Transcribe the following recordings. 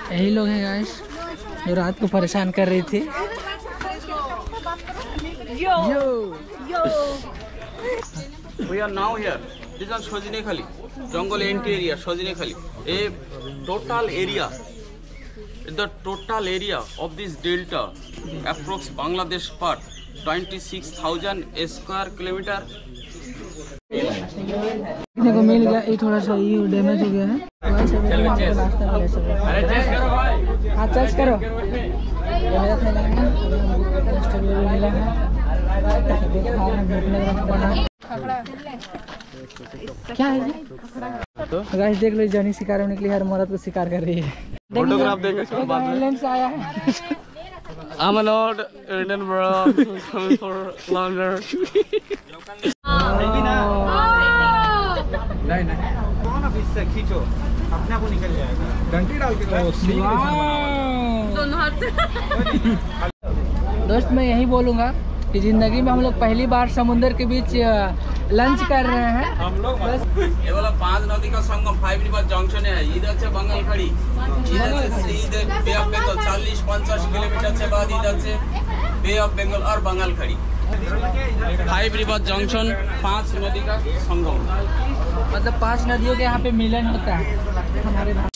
यही लोग हैं गाइस जो रात को परेशान कर रही थी। We are now here. This is Sojinekhali, jungle entry area, Sojinekhali. A total area, the total area of this delta, approx Bangladesh part, 26,000 square kilometer. देखने को मिल गया, ये थोड़ा सा ये डैमेज हो गया है। नाश्ता मिला सब। हाँ चेक करो। ये मेरा थैला है, स्ट्रॉबेरी मिला है। क्या है तो गाइस देख लो, जॉनी शिकार होने के लिए हर मर्द को शिकार कर रही है। फोटोग्राफ देंगे इसके बाद में। इंग्लैंड से आया है। I'm an old Indian bro coming for longer. नहीं कौन अब इससे खींचो, अपने आप निकल जाएगा। घंटी डाल के दोनों हाथ। दोस्त मैं यही बोलूँगा कि जिंदगी में हम लोग पहली बार समुद्र के बीच लंच कर रहे हैं। हम लोग ये वाला 5 नदी का संगम 5 रिवर जंक्शन है। इधर से बंगालखाड़ी, इधर से सीधे बे ऑफ बंगाल 40-50 किलोमीटर से बाद इधर से बे ऑफ बंगाल और बंगालखाड़ी 5 रिवर जंक्शन 5 नदी का संगम, मतलब 5 नदियों के यहाँ पे मिलन होता है हमारे भारत।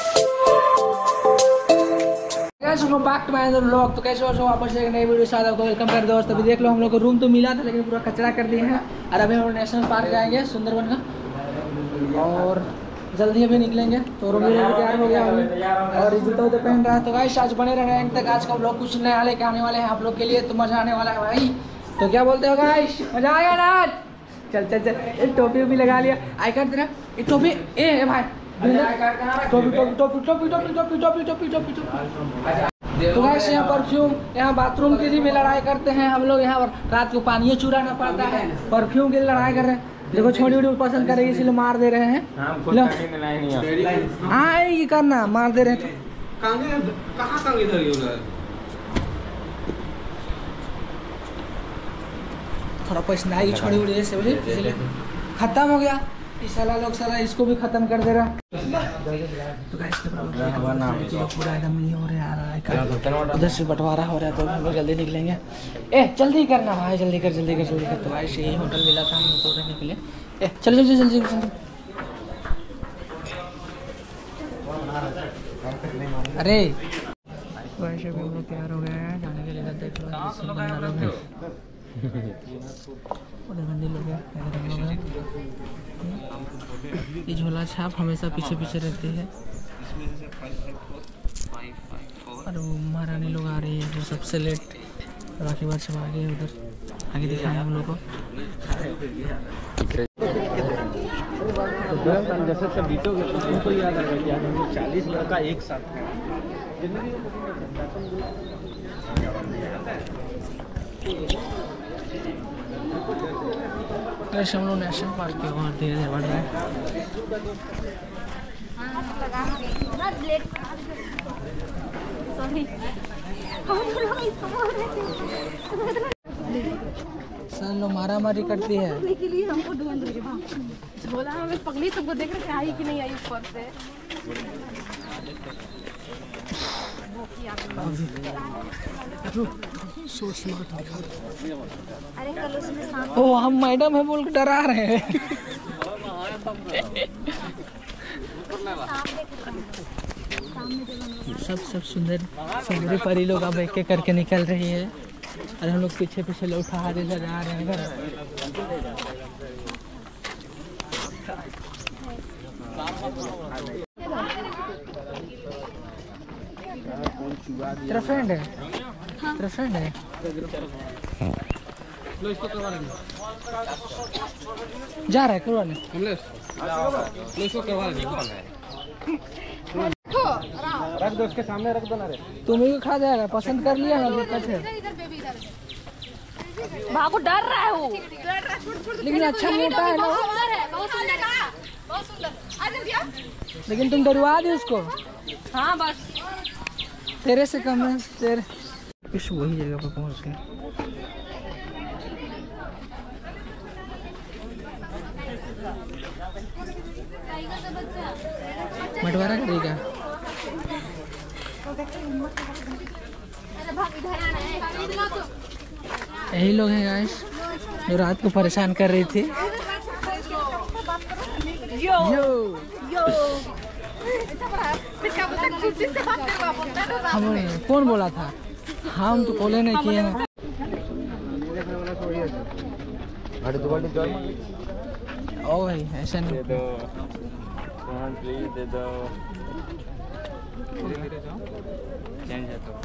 लोग तो कैसे हो वापस एक नई वीडियो साथ आपको वेलकम कर दोस्त। अभी देख लो हम लोग को रूम तो मिला था लेकिन पूरा कचरा कर दिए हैं और अभी हम लोग नेशनल पार्क जाएंगे सुंदरबन का और जल्दी अभी निकलेंगे। तो रूम भी तैयार हो गया अभी और जूता उतर पहन रहा है। तो गाइस आज बने रहना एंड तक, आज का लोग कुछ नया लेके आने वाले हैं आप लोग के लिए, तो मजा आने वाला है भाई। तो क्या बोलते हो गाइस, मजा आएगा ना? चल चल चल, एक टोपी भी लगा लिया। आई कार्ड तेरा एक टोपी ए भाई, टोपी टोपी टोपी टोपी टोपी टोपी टोपी टोपी टोपी टोपी। तो गाइस यहाँ परफ्यूम, यहाँ बाथरूम के लिए भी लड़ाई करते हैं हम लोग। यहाँ रात को पानी चुराना पड़ता है, परफ्यूम के लिए लड़ाई कर रहे हैं। देखो छोटी छोटी पसंद कर रही है इसलिए मार दे रहे हैं। हाँ ये करना, मार दे रहे हैं। थोड़ा पैसा आई छोड़ी उड़ी ऐसे इसलिए खत्म हो गया। इस साला लोग साला इसको भी खत्म कर दे रहा। तो गाइस पूरा एकदम ये हो रहा है, उधर से बंटवारा हो रहा है। तो हम लोग जल्दी निकलेंगे। ए जल्दी करना भाई, जल्दी कर जल्दी कर जल्दी कर। तो गाइस यही होटल मिला था हम लोग को रहने के लिए। ए चलो जल्दी जल्दी जल्दी। अरे गाइस अभी हम लोग तैयार हो गए हैं जाने के लिए। देख लो उधर मंदिर लोग हैं, ये झोला छाप हमेशा पीछे पीछे रहती है और वो महारानी लोग आ रही है जो सबसे लेट राखी बार सब आगे उधर आगे दिखाएं हम लोग को। जैसे बीतोगे तो तुमको याद आएगा कि आज हम 40 लड़का एक साथ हैं। हम लोग नेशनल पार्क के वहाँ धीरे धीरे बढ़ रहे हैं। सर लोग मारा मारी करती है। हमको ढूंढ रही है, बोला हमें पगली तुमको देख रहे आई कि नहीं आई ऊपर से। So smart. ओ हम मैडम है बोल के डरा रहे हैं। सब सुंदर सुंदरी परी लोग अब एक एक करके निकल रही है और हम लोग पीछे पीछे लोग उठा रहे जा रहे हैं। तेरा फ्रेंड है? हाँ। तेरा फ्रेंड है? लो इसको करवा लेंगे। जा रहा है करवाने। लो इसको करवा लेंगे। रख दो उसके सामने, रख दो ना रे। तुम्हें भी खा जाएगा, पसंद कर लिया ना दिक्कत है। भागो डर रहा है वो, लेकिन अच्छा मोटा है ना, बहुत सुंदर। लेकिन तुम डरवा दी उसको। हाँ बस तेरे से कम है तेरे। इस वही जगह पर पहुंच गए। बंटवारा करेगा। यही लोग हैं गाइस जो रात को परेशान कर रही थी। यो यो हम कौन बोला था, हम तो कॉले नहीं किए हैं। ओ भाई ऐसा नहीं, दे दो चेंज है तो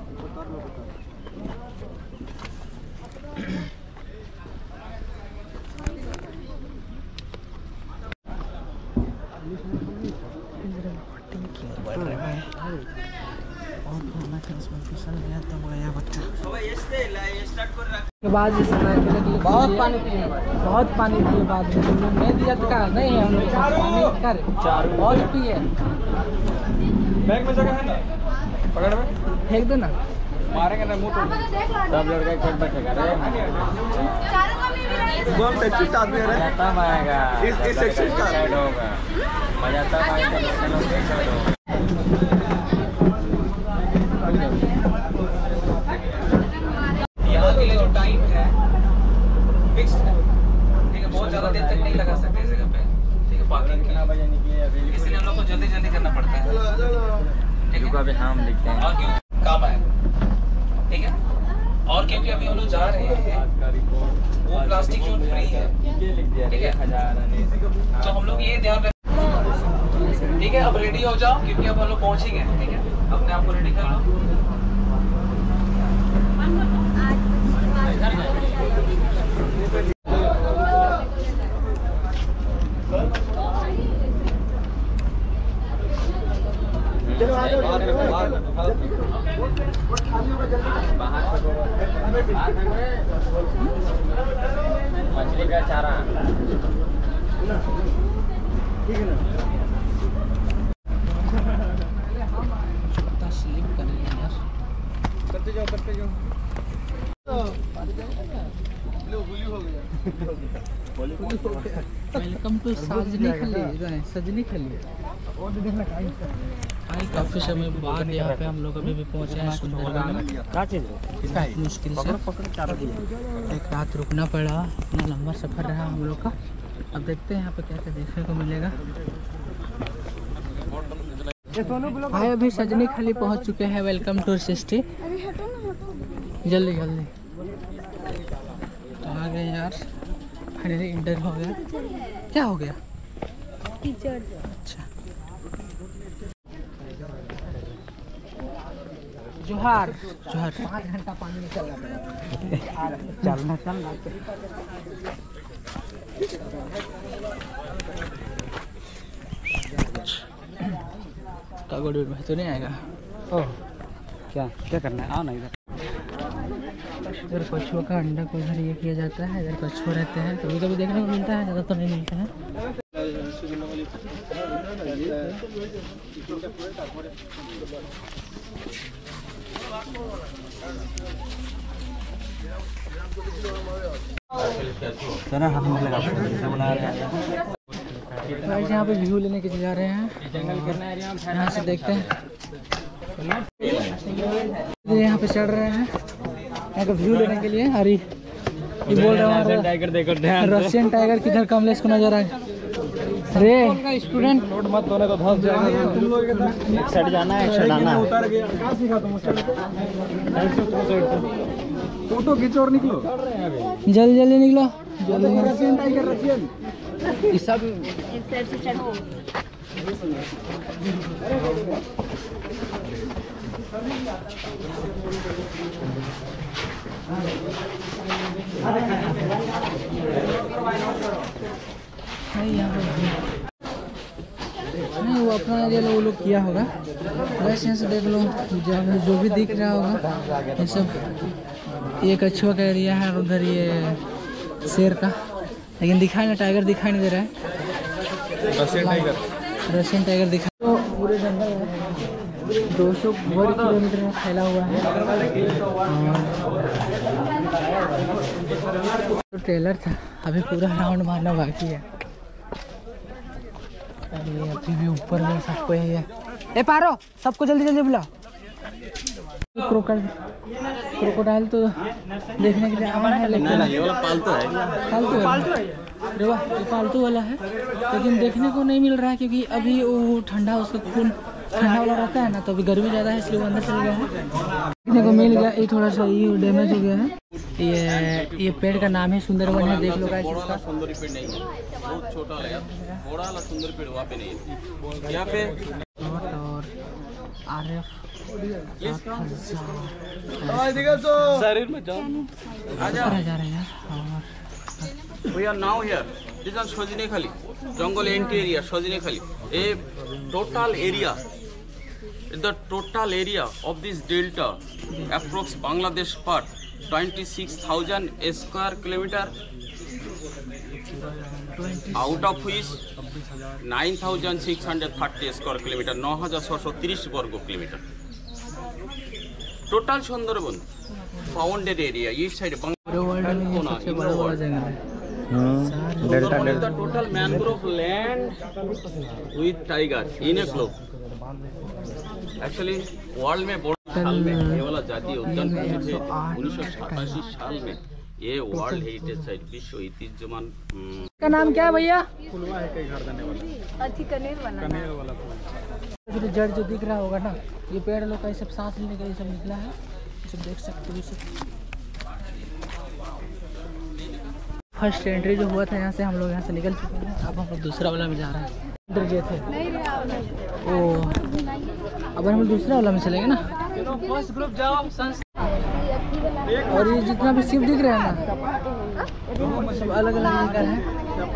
के बाद बहुत पानी पिए, बहुत पानी पिए। बाद में नहीं दिया तो क्या नहीं है, हम लोग पानी कर बहुत पिए। बैग में जगह है ना, पकड़ में फेंक दो ना, मारेंगे ना मुंह तो सब लड़का एक पेट बैठेगा रे। कौन से चिट्टा आदमी है रे? तब आएगा इस सेक्शन का साइड होगा, मजा तब आएगा चलो एक साइड होगा। यहाँ के लिए जो टाइम है फिक्स्ड है, ठीक है, बहुत ज़्यादा देर तक नहीं लगा सकते इस जगह पे, ठीक है, पार्किंग कितना बजे निकले इसलिए हम लोग को जल्दी जल्दी करना पड़ता है, ठीक है, अभी हम लिखते हैं और क्यों काम आए, ठीक है, और क्योंकि अभी हम लोग जा रहे हैं वो प्लास्टिक जोन फ्री है, ठीक है, तो हम लोग ये ध्यान रखें, ठीक है। अब रेडी हो जाओ क्योंकि अब हम लोग पहुँचेंगे, ठीक है, अपने आप को रेडी कर लो। मछली का चारा स्लिप करेंगे यार, करते जाओ वेलकम टू सजनी खली। भाई काफ़ी समय बाद यहाँ पे हम लोग अभी भी पहुँचे हैं सुंदरबन। मुश्किल से एक रात रुकना पड़ा, इतना लंबा सफ़र रहा हम लोग का। अब देखते हैं यहाँ पे क्या क्या देखने को मिलेगा। भाई अभी सजनी खली पहुँच चुके हैं, वेलकम टू सिस्टी। जल्दी जल्दी तो आ गए यार, फाइनली इंटर हो गया। क्या हो गया? टीचर। अच्छा जोहार जोहार। 5 घंटा पानी में चलना चलना कागड़ में तो नहीं आएगा। ओह क्या क्या करना है, आओ ना इधर। इधर कछुआ का अंडा को इधर ये किया जाता है, इधर कछुआ रहते हैं, कभी कभी देखने को मिलता है, ज़्यादा तो नहीं मिलता है। यहाँ पे व्यू लेने के लिए जा रहे हैं, यहाँ से देखते हैं, यहाँ पे चढ़ रहे हैं यहाँ का व्यू लेने के लिए। अरे ये बोल रहा हूँ टाइगर देखो, रशियन टाइगर किधर कमलेश को नजर आए। अरे स्टूडेंट रोड मत होने तो धंस जाएगा, तुम लोग एक साइड जाना है, एक साइड आना है। उतार गया क्या सीखा तुम? फोटो खींचो और निकलो, जल्दी जल्दी निकलो जल्दी। रशियन टाइगर, रशियन ये सब एक साइड से चढ़ो। नहीं वो अपना एरिया वो लोग किया होगा, वैसे यहाँ से देख लो जो भी दिख रहा होगा ये सब, ये कछुआ का एरिया है, उधर ये शेर का, लेकिन दिखाई ना टाइगर दिखाई नहीं दे रहा है। रशियन टाइगर दिखा तो पूरे जंगल है, 200 किलोमीटर में फैला हुआ है। तो ट्रेलर था, अभी पूरा राउंड मारना बाकी है। अरे अभी भी ऊपर में सबको ही है। ए पारो सबको जल्दी जल्दी बुला। क्रोकोडाइल तो देखने के लिए आया है, लेकिन ये वाला पालतू है। फालतू है अरे वाह, ये फालतू वाला है, लेकिन देखने को नहीं मिल रहा है क्योंकि अभी वो ठंडा, उसका खून ठंडा वाला रहता है ना, तो अभी गर्मी ज़्यादा है इसलिए वो अंदर चल गया है। देखने को मिल गया, ये थोड़ा सा ये डैमेज हो गया है। ये पेड़ का नाम है सुंदरवन है, देख लो गाइस इसका। सुंदरी पेड़ नहीं है, बहुत छोटा वाला, बड़ा वाला सुंदरी पेड़ वहाँ पे नहीं है, यहाँ पे। और RF शरीर में जाओ, आ जा रहे हैं यार। We are now here. This is Sojinekhali, jungle entry area, Sojinekhali. A total area, the total area of this delta, approx Bangladesh part, 26,000 square kilometer, out of which 9,630 square kilometer, 9,630 वर्ग kilometre. Total Sundarban, founded area, each side. World में सबसे बड़ा जंगल है। Sundarban is the total mangrove land with tiger in a globe. Actually, world में बड़ा साल में ये वाला जातीय उद्यान 1987 साल में ये वर्ल्ड हेरिटेज साइट, विश्व ऐतिह्यमान। का नाम क्या है भैया? जो जड़ जो दिख रहा होगा ना, ये पेड़ लोग का ये सब सांस लेने का ये सब निकला है, ये सब देख सकते हो। फर्स्ट एंट्री जो हुआ था यहाँ से, हम लोग यहाँ से निकल चुके हैं, अब हम लोग दूसरा वाला में जा रहे हैं। इधर गए थे ओ, अब हम दूसरा वाला में चलेंगे ना। फर्स्ट ग्रुप जाओ। और ये जितना भी शिप दिख रहे हैं ना, सब अलग अलग जगह है।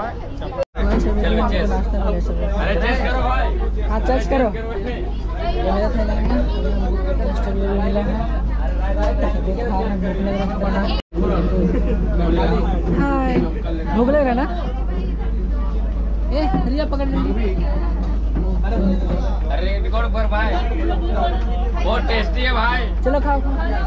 हाँ चेक करो, ये मेरा थैला है, मिला है। हाय, भूख लग रहा ना? ए रिया पकड़ ले। अरे रिकॉर्ड पर भाई, बहुत टेस्टी है भाई। चलो खाओ।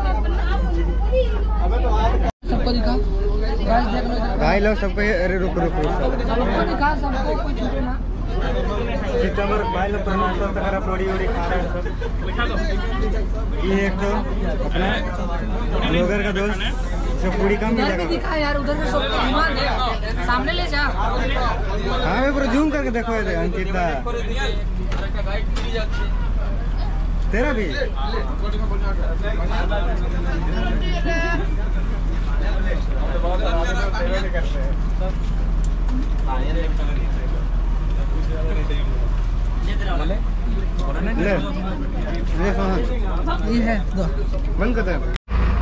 सबको दिखाओ भाई लोग सबको। अरे रुको सबको दिखा, सबको कोई छूटे ना। सितंबर भाई लोग पूरी उड़ी खा रहे हैं सब। ये एक तो अपना ब्लॉगर का दोस्त सब पूरी कम उधर भी दिखा यार, उधर में सबको घुमा दे, सामने ले जा। हाँ मैं पूरा जूम करके देखो ये अंकिता, तेरा भी। ये है दो बंद करते हैं।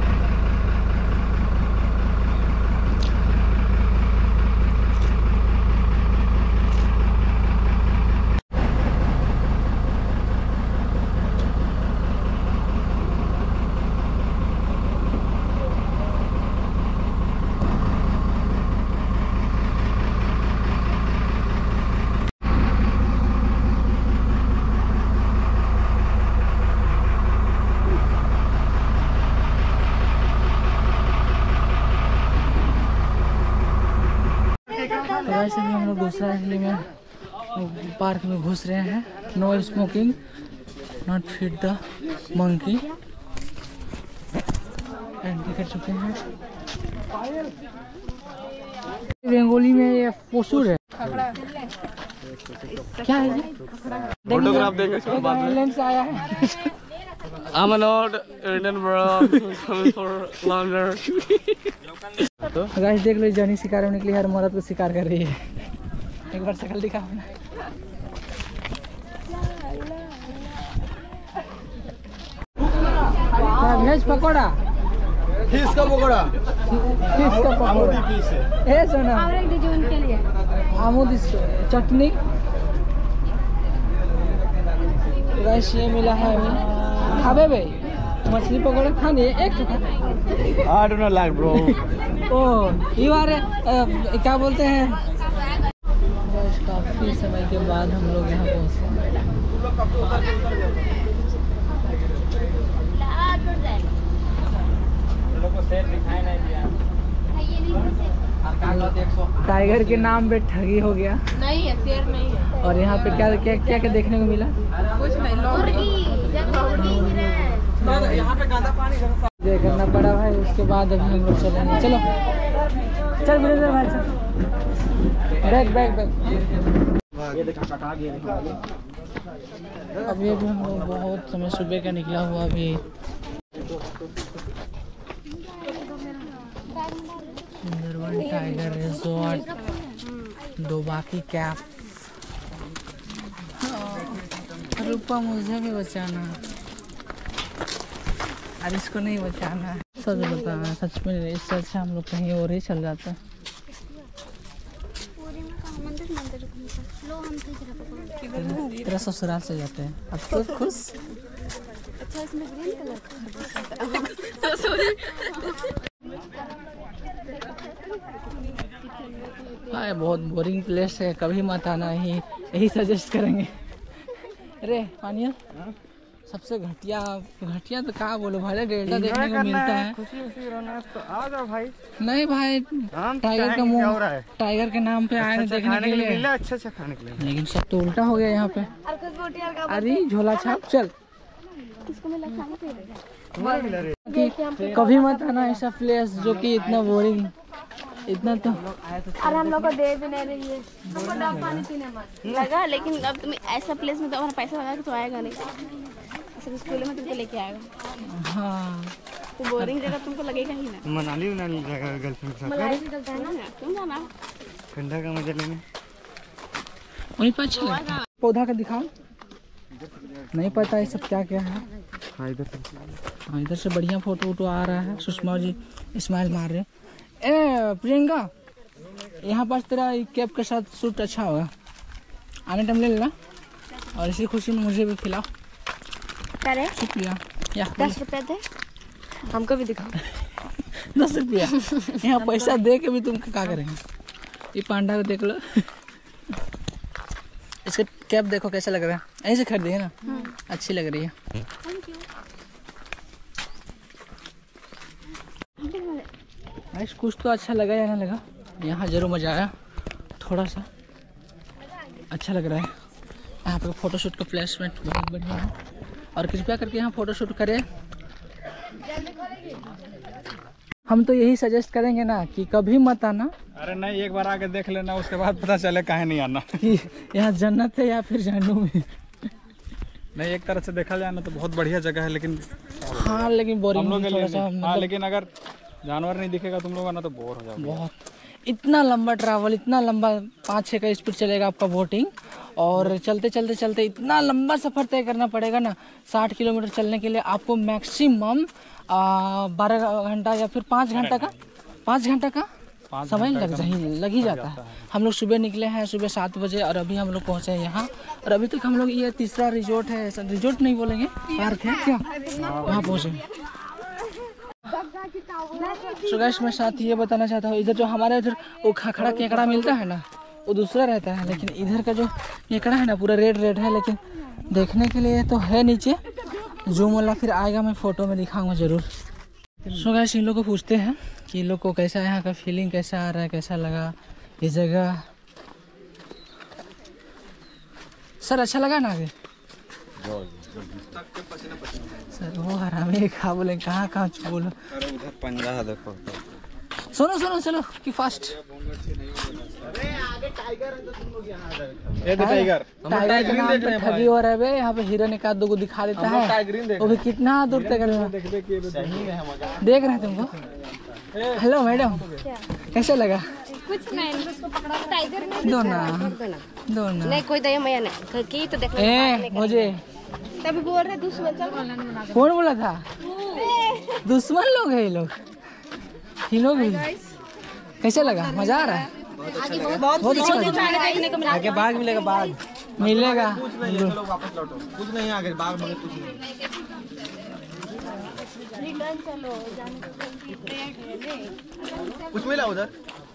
वैसे भी हम लोग दूसरा इसलिए में पार्क में घुस रहे हैं। No smoking, not feed the monkey. Entry कर चुके हैं। रंगोली में ये पोसूर है, क्या है ये? फोटोग्राफ देखे लेंस आया है। I'm not Indian bro, coming for London. Guys देख लो, जानी शिकार होने के लिए हर मर्द को शिकार कर रही है। एक बार शक्ल दिखाओ ना। क्या वेज पकोड़ा? फिश का पकौड़ा। फिश का पकोड़ा। ए सोना, आमूद चटनी। गाइस ये मिला है हमें। खाबे भाई मछली पकौड़ा खाने एक I do not like bro. Oh you are क्या बोलते हैं। काफी समय के बाद हम लोग यहाँ पहुँचे। टाइगर के नाम पे ठगी हो गया। नहीं है, शेर नहीं है। और यहाँ पे क्या क्या क्या क्या देखने को मिला? कुछ नहीं, उसके बाद अभी हम लोग चलेंगे। चलो चल वीरेंद्र भाई चल, बैग बैग बैग। अभी अभी हम लोग बहुत समय सुबह का निकला हुआ अभी Sundarban tiger resort Dobanki camp. Rupa मुझे भी बचाना, और इसको नहीं बचाना। सच बताना, सच में इससे अच्छा हम लोग कहीं और ही चल जाते हैं। तेरा ससुराल से जाते हैं अब तो खुश। अच्छा इसमें ग्रीन कलर हाँ, बहुत बोरिंग प्लेस है, कभी मत आना, यही सजेस्ट करेंगे। अरे पानिया सबसे घटिया घटिया तो कहाँ बोलो, भले डेल्टा देखने को मिलता है, खुशी खुशी रहना तो आ जाओ भाई। नहीं भाई, टाइगर का मुंह, टाइगर के नाम पे आए ना देखने के लिए, अच्छा अच्छा खाने के लिए, लेकिन सब तो उल्टा हो गया यहाँ पे। अरे झोला छाप चल, कभी मत आना ऐसा प्लेस जो कि इतना बोरिंग, इतना तो। अरे हम लोग को दे भी नहीं रही है, पानी पीने मत लगा। लेकिन अब तुम ऐसा प्लेस में तो अपना पैसा लगा के तो आएगा नहीं, स्कूल में तुमको लेके आएगा। हाँ तो बोरिंग जगह तुमको लगेगा ही ना। मनाली उनाली जाएगा गर्लफ्रेंड के साथ, मलाई से चलता है ना, क्यों जाना, ठंडा का मजा लेने। वहीं पर अच्छा लगता है। पौधा का दिखाओ, नहीं पता है सब क्या क्या है। हाँ इधर से बढ़िया फोटो वोटो आ रहा है, सुषमा जी स्माइल मार रहे हैं। ए प्रियंका, यहाँ पास तेरा कैप के साथ सूट अच्छा होगा, आने टाइम ले लेना, और इसी खुशी में मुझे भी खिलाओ। करे शुक्रिया। या 10 रुपए दे, हमको भी दिखाओ। 10 रुपया यहाँ पैसा दे के भी तुम क्या करेंगे। ये पांडा को देख लो, इसका कैप देखो कैसा लग रहा है, ऐसे खरीदी है ना, अच्छी लग रही है। कुछ तो अच्छा लगा या ना लगा, यहाँ जरूर मजा आया, थोड़ा सा अच्छा लग रहा है। यहाँ पे फोटोशूट का प्लेसमेंट बहुत बढ़िया है, और कृपया करके यहाँ फोटोशूट करें। हम तो यही सजेस्ट करेंगे ना कि कभी मत आना। अरे नहीं, एक बार आके देख लेना, उसके बाद पता चले काहे नहीं आना। कि यहाँ जन्नत है या फिर जहन्नुम है। नहीं, एक तरह से देखा जाए ना तो बहुत बढ़िया जगह है, लेकिन हाँ लेकिन बोरिंग हम लोग के थोड़ा लिए सा नहीं। हाँ, लेकिन अगर जानवर नहीं दिखेगा तुम लोग ना तो बोर हो जाओगे बहुत। इतना लंबा ट्रैवल, इतना लंबा 5-6 का स्पीड चलेगा आपका बोटिंग, और चलते चलते चलते इतना लंबा सफ़र तय करना पड़ेगा ना। 60 किलोमीटर चलने के लिए आपको मैक्सिमम 12 घंटा या फिर 5 घंटा का 5 घंटा का समय लग ही जाता है। हम लोग सुबह निकले हैं, सुबह 7 बजे, और अभी हम लोग पहुँचे हैं यहाँ, और अभी तक हम लोग, ये तीसरा रिजॉर्ट है, रिजॉर्ट नहीं बोलेंगे, पार्क है क्या, वहाँ पहुँचे। तो गाइस मैं साथ ये बताना चाहता हूँ, इधर जो हमारे इधर वो खखड़ा केकड़ा मिलता है ना, वो दूसरा रहता है, लेकिन इधर का जो केकड़ा है ना पूरा रेड रेड है, लेकिन देखने के लिए तो है नीचे, जूम वाला फिर आएगा, मैं फोटो में दिखाऊंगा जरूर। सो गाइस इन लोग को पूछते हैं कि इन लोग को कैसा यहाँ का फीलिंग कैसा आ रहा है, कैसा लगा ये जगह। सर अच्छा लगा ना आगे? सर वो हरामी खा बोले, कहाँ बोलो। अरे उधर पंजा है देखो। सुनो चलो कि फास्ट। ये टाइगर टाइगर के नाम पे ठगी हो रहा है बे, यहाँ पे हिरन एक आध दो को दिखा देता है, वो भी कितना दूर तक देख रहे हैं तुमको। हेलो मैडम, कैसा लगा? कुछ नहीं, टाइगर नहीं दो ना नहीं, कोई दया मैया नहीं की तो देख ए मुझे तभी बोल रहे दुश्मन। चल कौन बोला था? दुश्मन लोग है ये लोग, ही लोग भी। कैसा लगा? मजा आ रहा है? बहुत अच्छा लगा। आगे बाघ मिलेगा, बाघ मिलेगा। कुछ नहीं, आगे बाघ मगर कुछ नहीं। कुछ मिला उधर?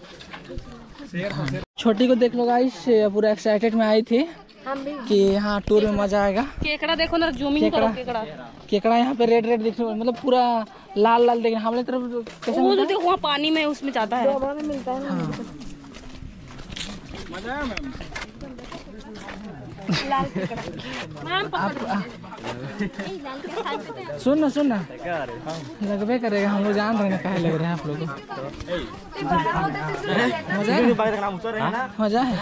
छोटी को देख लो गाइस, पूरा एक्साइटेड में आई थी कि यहाँ टूर में मजा आएगा। केकड़ा देखो ना, जूमिंग करो। केकड़ा यहाँ पे रेड रेड दिखने को, मतलब पूरा लाल लाल देखने। हमारे तरफ कैसा वो जो देखो वहाँ पानी में उसमें जाता है, मिलता है। हाँ। मजा आया मैम। लाल मैम सुन ना लगभग करेगा, हम लोग जान रहे हैं कहे लग रहे हैं आप लोग को। मजा है।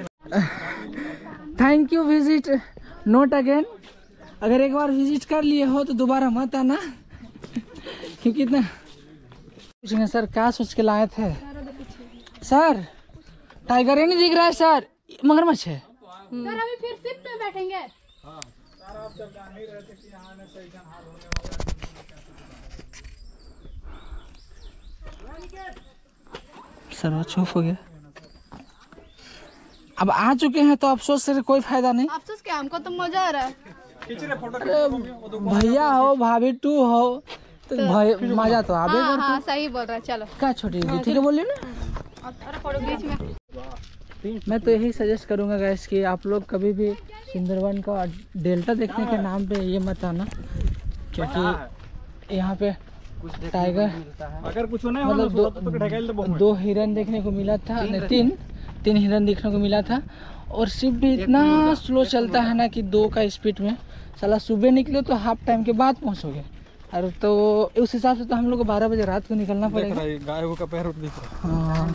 Thank you visit note again. अगर एक बार विजिट कर लिए हो तो दोबारा मत आना क्योंकि इतना पूछेंगे सर क्या सोच के लाए थे। सर टाइगर ही नहीं दिख रहा है सर, मगरमच्छ है। सर अभी फिर शिप पे बैठेंगे। सर वो चुप हो गया। अब आ चुके हैं तो अफसोस से कोई फायदा नहीं। अफसोस क्या, हमको तो मजा आ रहा है। भैया हो भाभी टू हो तो मजा तो आबे करता। हाँ सही बोल रहा है। चलो क्या छोटी दीदी ठीक है बोलिए ना। बीच में मैं तो यही सजेस्ट करूंगा गैस कि आप लोग कभी भी सुंदरवन का डेल्टा देखने के नाम पे ये मत आना, क्योंकि यहाँ पे टाइगर अगर कुछ नहीं मतलब दो हिरन देखने को मिला था, तीन हिरन देखने को मिला था। और शिप भी इतना स्लो चलता है ना कि 2 का स्पीड में। साला सुबह निकले तो हाफ टाइम के बाद पहुँचोगे, और तो उस हिसाब से तो हम लोग को 12 बजे रात को निकलना पड़ेगा। गाय का पैर दिख रहा है। हाँ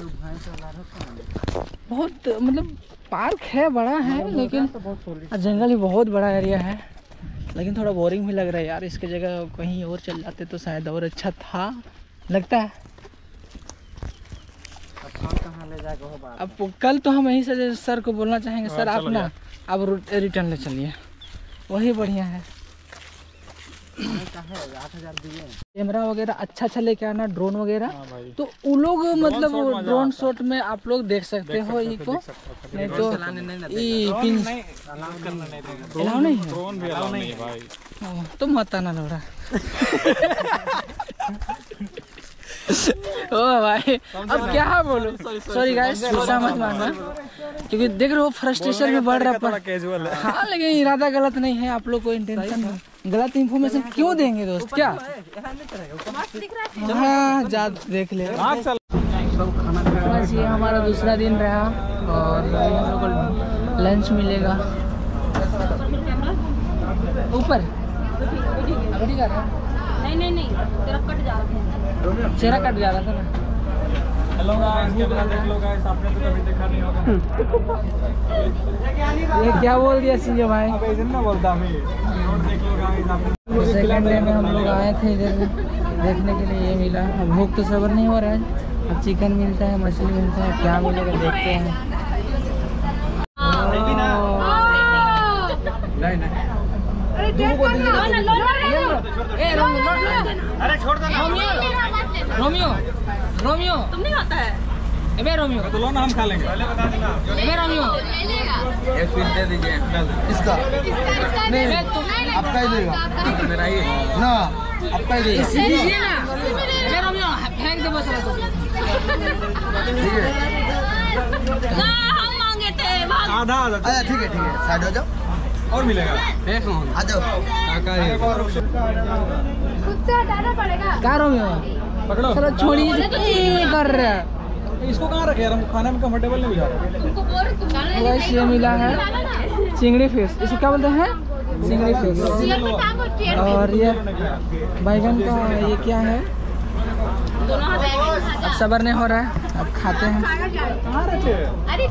बहुत मतलब पार्क है, बड़ा है, लेकिन जंगल भी बहुत बड़ा एरिया है। लेकिन थोड़ा बोरिंग भी लग रहा है यार, इसके जगह कहीं और चल जाते तो शायद और अच्छा था लगता है। अब कल तो हम यही से सर को बोलना चाहेंगे, सर आप ना अब रिटर्न ले चलिए, वही बढ़िया है। कैमरा वगैरह अच्छा लेके आना, ड्रोन वगैरह। तो वो लोग मतलब ड्रोन शॉट में आप लोग देख सकते हो इको, नहीं तो अलाउ नहीं है। ड्रोन भी अलाउ नहीं है भाई। तो मत आना लौड़ा। ओ भाई अब क्या बोलो, सॉरी गाइस गुस्सा मत मानना, क्योंकि देख रहे हो फ्रस्ट्रेशन में बढ़ रहा है। कैजुअल है। हाँ लेकिन इरादा गलत नहीं है, आप लोग को इंटेंशन गलत इन्फॉर्मेशन क्यों देंगे दोस्त क्या। हाँ जा देख ले। बस ये हमारा दूसरा दिन रहा और अभी हम लोग को लंच मिलेगा ऊपर। नहीं चेहरा कट जा रहा था ना। हेलो गाइस, कैमरा देख लो गाइस, आपने तो कभी देखा नहीं होगा। ये क्या बोल दिया सीजो भाई। अब ऐसे ना बोलता मैं। और देख लो गाइस, आपने सेकंड डे में हम लोग आए थे इधर देखने के लिए, ये मिला। अब भूख तो सब्र नहीं हो रहा है। अब चिकन मिलता है, मछली मिलता है, क्या मिलेगा देखते हैं। अरे छोड़ दो रोमियो तुम नहीं आता है। एबे रोमियो तो लो ना, हम खा लेंगे। पहले बता देना। एबे रोमियो एक पीस दे दीजिए। इसका नहीं आपका ही देगा मेरा ही ना, आपका ही देगा। दीजिए ना एबे रोमियो, फेंक दे बस। ठीक है ना हम मांगे थे आधा आधा। अच्छा ठीक है साइड हो जाओ और मिलेगा। आ जाओ। खुद से हटाना पड़ेगा। क्या रोमियो पकड़ो। चलो छोड़िए कर रहा है। इसको कहाँ रखे यार, हम खाने में कंफर्टेबल नहीं बुझा रहा। तुमको बोल रही तुम वैसे ये मिला है चिंगड़ी फिश, इसको क्या बोलते हैं चिंगड़ी फिश। और ये बैगन का ये क्या है, अब सब्र नहीं हो रहा है, अब खाते हैं। कहाँ रखे? अरे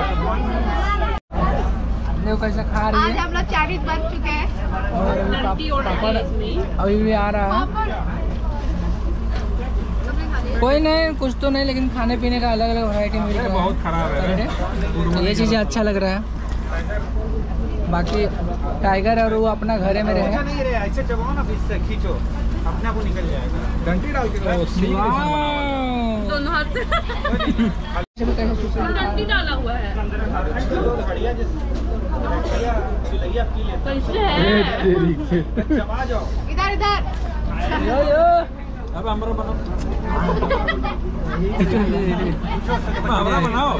देखो कैसे खा रही आज है। हम लोग 40 बन चुके हैं। और पापड़ अभी भी आ रहा है। कोई नहीं, कुछ तो नहीं, लेकिन खाने पीने का अलग अलग वैरायटी मिल रहा है। बहुत खराब है। तो ये चीज़ें अच्छा लग रहा है। बाकी टाइगर और वो अपना घरे में रहे। नहीं रहे, ऐसे चबाओ ना, बीच से खींचो, अपने आप निकल जाएगा। घंटी डाल के दोनों हाथ से घंटी डाला हुआ है तो इसलिए है। इधर इधर अब हमारा बनाओ। हमारा बनाओ।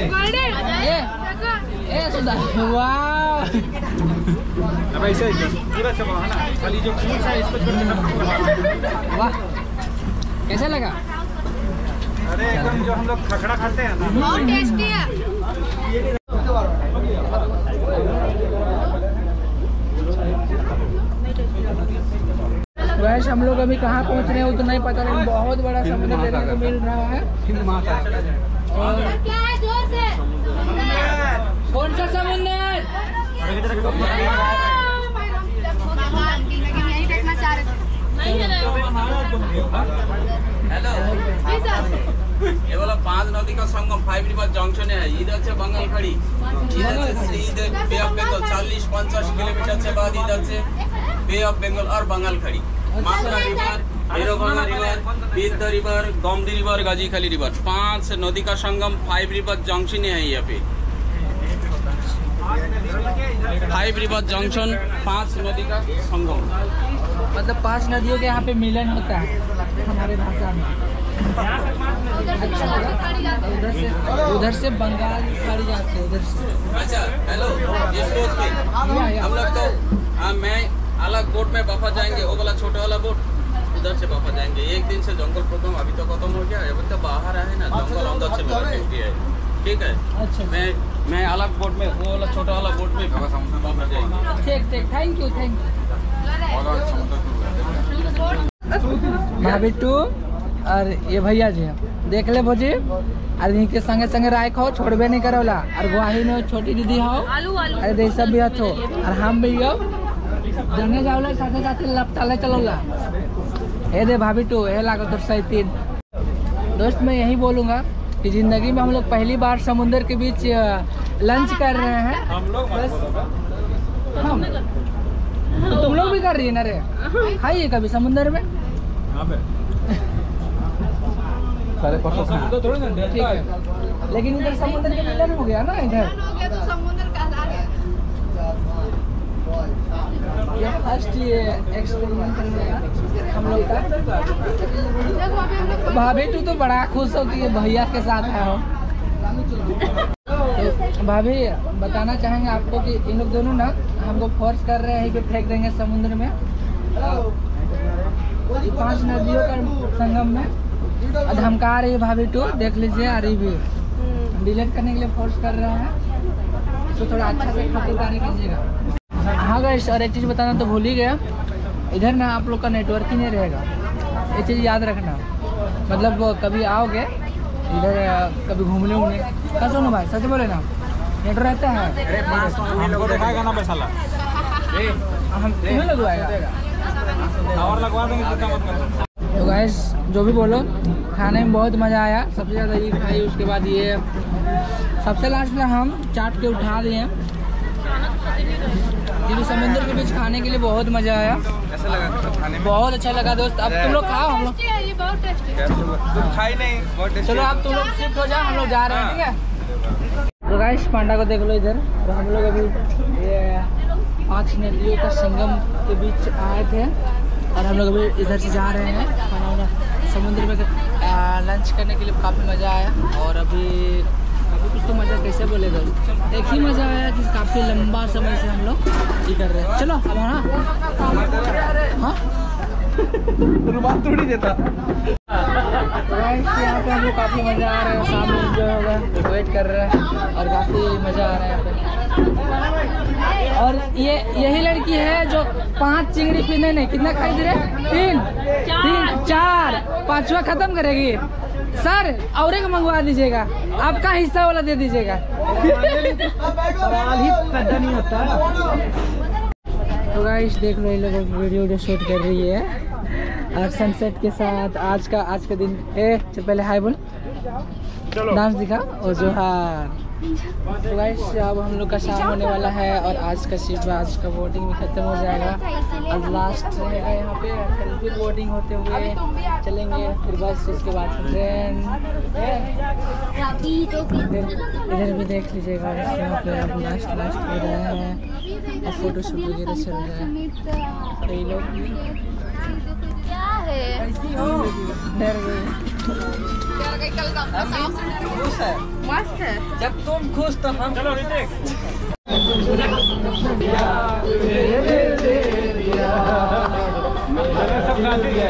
ए सुधा वाह। अब ऐसे ही पूरा चबाओ है ना, खाली जो पूछ है इसको छोड़ के सब वाह कैसा लगा। अरे एकदम जो हम लोग खखड़ा खाते हैं ना, बहुत टेस्टी है। गाइस हम लोग अभी कहाँ पहुँच रहे हैं वो तो नहीं पता, लेकिन बहुत बड़ा समुद्र देखने को मिल रहा है। और कौन सा समुद्र? हेलो, ये वाला 5 नदी का संगम 5 रिवर जंक्शन है। इधर से बंगाल खड़ी, इधर से सीधे बे ऑफ बंगाल 40-50 किलोमीटर से बाद इधर से बे ऑफ बंगाल और बंगाल खड़ी, Matla river, Bhairavganga river, Bidya river, Gomti river, Gazikhali river, 5 नदी का संगम 5 रिवर जंक्शन है यहाँ पे। 5 रिवर जंक्शन, 5 नदी का संगम, मतलब 5 नदियों के यहाँ पे मिलन होता है हमारे भाषा में। अच्छा लगा। उधर से बंगाल खाड़ी जाते हैं उधर से। अच्छा हेलो, इस बोट पे हम लोग तो मैं अलग बोट में वापस जाएंगे, वो वाला छोटा वाला बोट उधर से वापस जाएंगे। एक दिन से जंगल प्रोग्राम अभी तो खत्म हो गया है, अभी तो बाहर है ना, जंगल अंदर से मेरा ड्यूटी है, ठीक है। अच्छा, मैं अलग बोट में, वो वाला छोटा वाला बोट में वापस जाएंगे। ठीक, थैंक यू। भाभी टू और ये भैया जी देख ले भोजी, और इनके संगे संगे राय खाओ, छोड़बे नहीं करोला। और गुवाही में छोटी दीदी हो, अरे दे सब भी हो, और हम भी हो जने जाओला साथे साथे लपटाले चलोला। ये दे भाभी टू, ये लागो तो सही 3 दोस्त। मैं यही बोलूँगा कि जिंदगी में हम लोग पहली बार समुद्र के बीच लंच कर रहे हैं। हम लोग हम तो तुम लोग भी कर रही है ना रे? खाइए कभी समुद्र में। ठीक है, लेकिन इधर समुद्र के मिलन हो गया ना इधर। ये फर्स्ट एक्सपेरिमेंट हम लोग का। भाभी तू तो बड़ा खुश होती है भैया के साथ है हो। तो भाभी बताना चाहेंगे आपको कि इन लोग दोनों ना हमको फोर्स कर रहे हैं, यहीं पे फेंक देंगे समुद्र में। 5 नदियों का संगम में धमका रही है भाभी टू, देख लीजिए। आ रही भी डिलीट करने के लिए फोर्स कर रहे हैं, तो थोड़ा अच्छा से खातिरदारी कीजिएगा। हाँ गाइस, और एक चीज़ बताना तो भूल ही गया, इधर ना आप लोग का नेटवर्क ही नहीं रहेगा, ये चीज़ याद रखना। मतलब कभी आओगे इधर, कभी घूमने उमने का सुनो भाई, सच बोले ना, नेटवर्क रहता है। हमको दिखाएगा ना पैसा हम तुम्हें लगवाएगा और लगवा देंगे, चिंता मत करो। तो गाइस जो भी बोलो, खाने में बहुत मज़ा आया। सबसे ज़्यादा ये खाई, उसके बाद ये सबसे लास्ट में हम चाट के उठा दिए, क्योंकि समुद्र के बीच खाने के लिए बहुत मज़ा आया। कैसा लगा खाने में? बहुत अच्छा लगा दोस्त। अब तुम लोग खाओ, हम लोग खाई नहीं, बहुत टेस्टी। चलो अब तुम लोग शिफ्ट हो जाओ, हम लोग जा रहे हैं, ठीक है। तो गाइस पांडा को देख लो इधर। तो हम लोग अभी ये 5 नदियों का संगम के बीच आए थे, और हम लोग अभी इधर से जा रहे हैं खाना वाना समुद्र में लंच करने के लिए। काफ़ी मज़ा आया, और अभी कुछ तो मज़ा कैसे बोले दोस्त, एक ही मज़ा आया कि काफ़ी लंबा समय से हम लोग ये कर रहे हैं। चलो अब हाँ रुमाल थोड़ी देता। यहाँ पे हम लोग काफ़ी मज़ा आ रहा है, शाम में एंजॉय होगा, वेट कर रहे हैं, और काफ़ी मज़ा आ रहा है यहाँ पे। और ये यही लड़की है जो 5 चिंगड़ी पीने नहीं, कितना खाई दे रहे? 3 4 5वां खत्म करेगी। सर और एक मंगवा दीजिएगा, आपका हिस्सा वाला दे दीजिएगा। सवाल ही पैदा नहीं होता। तो गाइस देख लो, ये लोग वीडियो शूट कर रही है, और सनसेट के साथ आज का दिन। चल पहले हाय बोल, डांस दिखा और जोहार। तो गाइस अब हम लोग का शाम होने वाला है, और आज का शिफ्ट, आज का बोटिंग भी खत्म हो जाएगा। आज लास्ट रहेगा यहाँ पे, फिर बोटिंग होते हुए चलेंगे, फिर बस उसके बाद ट्रेन। इधर भी देख लीजिएगा, यहाँ पे अब लास्ट हो रहा है, और फोटोशूट वगैरह चल रहा है। कई लोग डर गए। मस्त है। जब तुम खुश तो हम। चलो ऋतिक। सब गाते हैं।